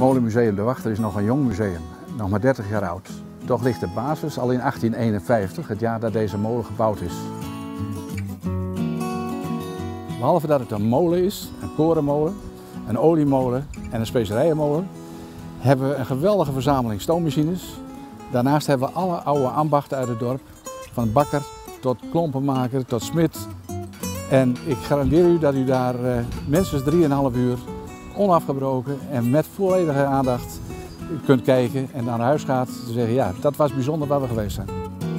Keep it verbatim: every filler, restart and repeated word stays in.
Molenmuseum De Wachter is nog een jong museum, nog maar dertig jaar oud. Toch ligt de basis al in achttien eenenvijftig, het jaar dat deze molen gebouwd is. Behalve dat het een molen is, een korenmolen, een oliemolen en een specerijenmolen, hebben we een geweldige verzameling stoommachines. Daarnaast hebben we alle oude ambachten uit het dorp, van bakker tot klompenmaker tot smid. En ik garandeer u dat u daar uh, minstens drieënhalf uur onafgebroken en met volledige aandacht kunt kijken en naar huis gaat te zeggen, ja, dat was bijzonder waar we geweest zijn.